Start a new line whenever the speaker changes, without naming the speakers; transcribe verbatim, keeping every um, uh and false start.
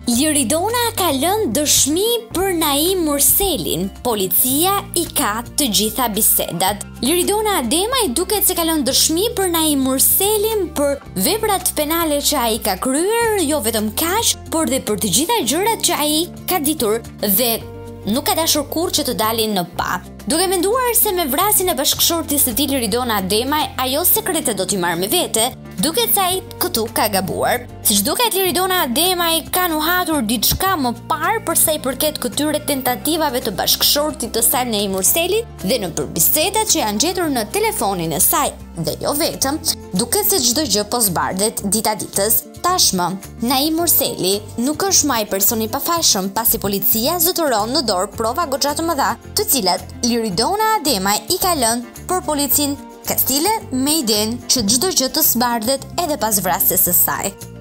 Liridona ka lënë dëshmi për Naim Murselin. Policia i ka të gjitha bisedat. Liridona Ademaj duket se ka lënë dëshmi për Naim Murselin për veprat penale që ai ka kryer, jo vetëm kaq, por dhe për të gjitha gjërat që ai ka ditur dhe nuk ka dashur kurrë që të dalin në pa. Duke menduar se me vrasjen e bashkëshortis së tij Liridona Ademaj, ajo sekrete do t'i marrë me vete, duket se ai këtu ka gabuar. Siç duket, Liridona Ademaj ka nuhatur diçka më parë për sa i përket këtyre tentativave të bashkëshortit të saj Naim Murselit dhe në përbisedat që janë gjetur në telefonin e saj dhe jo vetëm, duket se çdo gjë po zbardet dita ditës. Tashmë, Naim Murseli nuk është më ai personi i pafajshëm pasi policia zotëron në dorë prova goxha të mëdha, të cilat Liridona Ademaj i ka lënë për policinë Kastile me idenë që çdo gjë të zbardet edhe pas vrasjes së saj.